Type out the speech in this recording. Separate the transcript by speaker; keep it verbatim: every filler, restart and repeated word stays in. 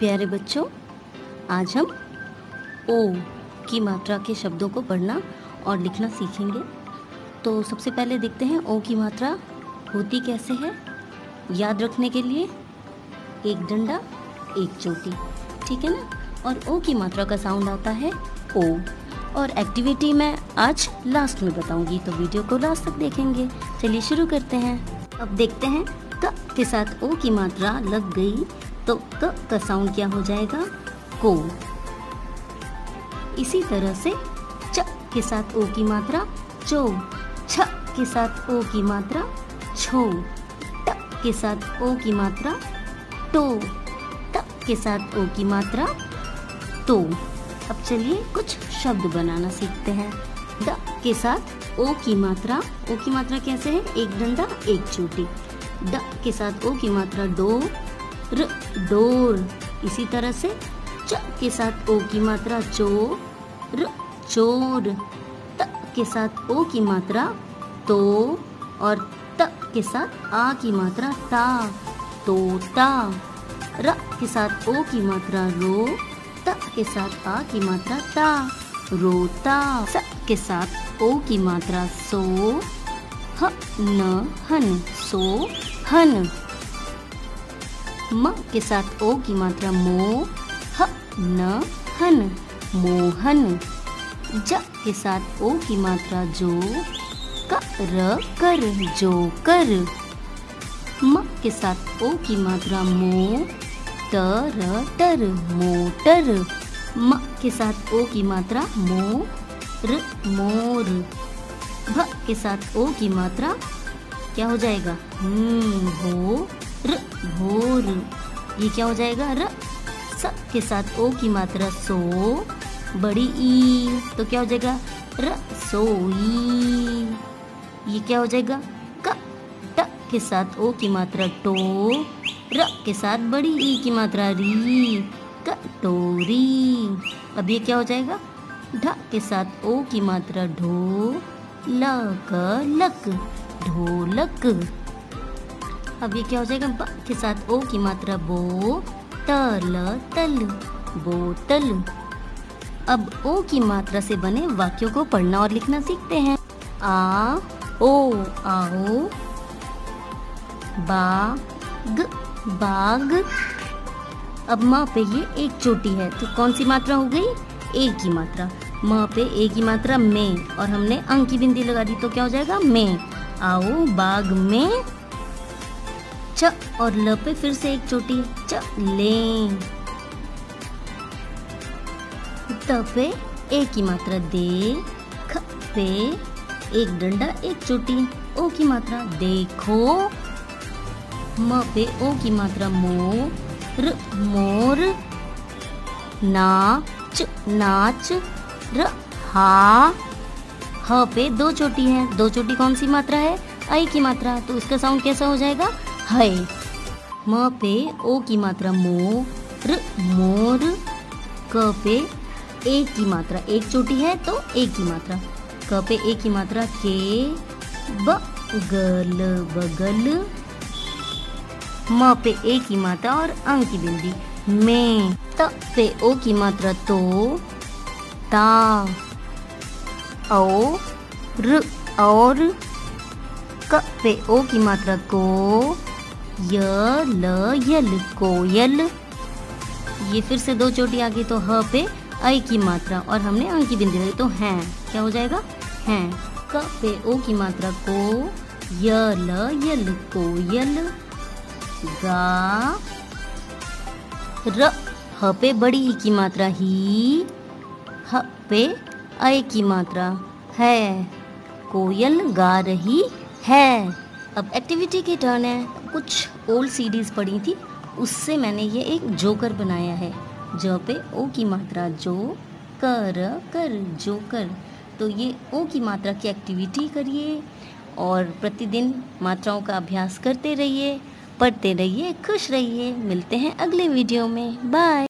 Speaker 1: प्यारे बच्चों, आज हम ओ की मात्रा के शब्दों को पढ़ना और लिखना सीखेंगे। तो सबसे पहले देखते हैं ओ की मात्रा होती कैसे है। याद रखने के लिए एक डंडा एक चोटी, ठीक है ना। और ओ की मात्रा का साउंड आता है ओ। और एक्टिविटी मैं आज लास्ट में बताऊंगी, तो वीडियो को लास्ट तक देखेंगे। चलिए शुरू करते हैं। अब देखते हैं क के साथ ओ की मात्रा लग गई तो क का साउंड क्या हो जाएगा, को। इसी तरह से च के साथ ओ की मात्रा चो, छ के साथ ओ की मात्रा छो, ट के साथ ओ की मात्रा टो, त के साथ ओ की मात्रा तो। अब चलिए कुछ शब्द बनाना सीखते हैं। ड के साथ ओ की मात्रा, ओ की मात्रा कैसे है, एक डंडा एक चोटी। ड के साथ ओ की मात्रा डो, र डोर। इसी तरह से च के साथ ओ की मात्रा चो, र चोर। त के साथ ओ की मात्रा तो, और त के साथ आ की मात्रा ता, तोता। र के साथ ओ की मात्रा रो, त के साथ आ की मात्रा ता, रोता। स के साथ ओ की मात्रा सो, ह न हन, सो हन। म के साथ ओ की मात्रा मो, ह न हन, मोहन। ज के साथ ओ की मात्रा जो, क र कर, जो कर। म के साथ ओ की मात्रा मो, त र टर, मोटर। म के साथ ओ की मात्रा मो, र मोर। भ के साथ ओ की मात्रा क्या हो जाएगा, हम्म भो र भोर। ये क्या हो जाएगा, र। स के साथ ओ की मात्रा सो, बड़ी ई, तो क्या हो जाएगा, र सोई। ये क्या हो जाएगा, क। ट के साथ ओ की मात्रा टो, र के साथ बड़ी ई की मात्रा री, कटोरी। अब ये क्या हो जाएगा, ढ के साथ ओ की मात्रा ढो, ल क लक, ढोलक। अब ये क्या हो जाएगा, ब के साथ ओ की मात्रा बो, तल तल, बोतल। अब ओ की मात्रा से बने वाक्यों को पढ़ना और लिखना सीखते हैं। आ ओ आओ, बाग बाग। अब माँ पे ये एक चोटी है, तो कौन सी मात्रा हो गई, ए की मात्रा। माँ पे ए की मात्रा में, और हमने अंक की बिंदी लगा दी, तो क्या हो जाएगा, में। आओ बाग में। च और ल पे फिर से एक चोटी, च ले। त पे ए की मात्रा दे, ख पे एक डंडा एक चोटी, ओ की मात्रा देखो। म पे ओ की मात्रा मो, र मोर। नाच नाच, र हा। ह पे दो चोटी है, दो चोटी कौन सी मात्रा है, आई की मात्रा, तो इसका साउंड कैसा हो जाएगा, है। म पे ओ की मात्रा मो, र मोर। क पे ए की मात्रा एक चोटी है, तो ए की मात्रा। क पे ए की मात्रा के, ब गल बगल। म पे ए की मात्रा और अंक की बिंदी में। त पे ओ की मात्रा तो, ता। ओ र और। क पे ओ की मात्रा को, य ल यल, कोयल। ये फिर से दो चोटी आ गई, तो ह पे आई की मात्रा और हमने अंक की बिंदी लगाई, तो हैं, क्या हो जाएगा, हैं। क पे ओ की मात्रा को, य ल यल, कोयल। गा र। ह पे बड़ी ई की मात्रा ही, ह पे आई की मात्रा है, कोयल गा रही है। अब एक्टिविटी की टर्न है। कुछ ओल्ड सीडीज पढ़ी थी, उससे मैंने ये एक जोकर बनाया है। ज पे ओ की मात्रा जो, कर कर, जोकर। तो ये ओ की मात्रा की एक्टिविटी करिए और प्रतिदिन मात्राओं का अभ्यास करते रहिए, पढ़ते रहिए, खुश रहिए। मिलते हैं अगले वीडियो में, बाय।